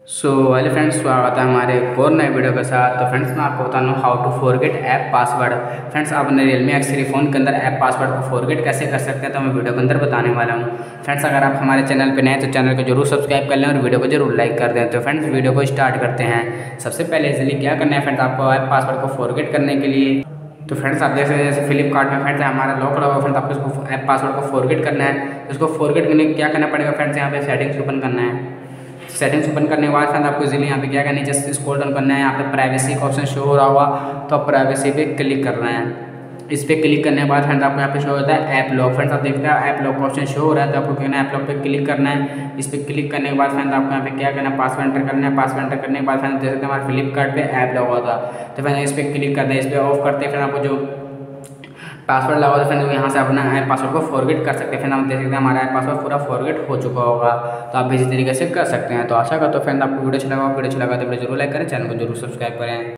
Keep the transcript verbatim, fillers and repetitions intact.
So hello friends, स्वागत है हमारे एक और नए वीडियो के साथ। तो फ्रेंड्स मैं आपको बता दूँ how to forget app password. Friends आप अपने रियलमी एक्स थ्री फ़ोन के अंदर ऐप पासवर्ड को फॉरगेट कैसे कर सकते हैं तो मैं वीडियो के अंदर बताने वाला हूँ। फ्रेंड्स अगर आप हमारे चैनल पर नए हैं तो चैनल को जरूर सब्सक्राइब कर लें और वीडियो को जरूर लाइक कर दें। तो फ्रेंड्स वीडियो को स्टार्ट करते हैं। सबसे पहले इसलिए क्या करना है फ्रेंड्स, आपको ऐप पासवर्ड को फॉरगेट करने के लिए तो फ्रेंड्स आप देख सकते हैं जैसे फ्लिपकार्ट में फ्रेंड्स हमारा लॉक लगा हुआ फ्रेंड्स, आपको इसको ऐप पासवर्ड को फॉरगेट करना है। इसको फॉरगेट करने के क्या करना पड़ेगा फ्रेंड्स, यहाँ पे सेटिंग्स ओपन करना है। सेटिंग्स ओपन करने के बाद फ्रेंड्स आपको इजीली यहाँ पे क्या करना है, नीचे स्क्रॉल डाउन करना है। यहाँ पे प्राइवेसी का ऑप्शन शो हो रहा होगा तो आप प्राइवेसी पे क्लिक करना है। इस पर क्लिक करने के बाद फ्रेंड्स आपको यहाँ पे शो होता है ऐप लॉक। फ्रेंड्स आप देखते हैं ऐप लॉक का ऑप्शन शो हो रहा है तो आपको क्या करना है, ऐप लॉक पे क्लिक करना है। इस पर क्लिक करने के बाद फ्रेंड्स आपको यहाँ पे क्या करना है, पासवर्ड एंटर करना है। पासवर्ड एंटर करने के बाद फ्रेंड्स देख सकते हैं हमारे फ्लिपकार्ट पे ऐप लगा हुआ था तो फ्रेंड्स इस पर क्लिक करते हैं। इस पर ऑफ करते हैं फिर आपको जो पासवर्ड लगा तो फ्रेंड्स यहाँ से अपना ऐप पासवर्ड को फॉरगेट कर सकते हैं। फिर हम देख सकते हैं हमारा ऐप पासवर्ड पूरा फॉरगेट हो चुका होगा। तो आप इसी तरीके से कर सकते हैं। तो आशा करता हूँ फ्रेंड आपको वीडियो अच्छा लगा वीडियो अच्छा लगा तो वीडियो जरूर लाइक करें, चैनल को जरूर सब्सक्राइब करें।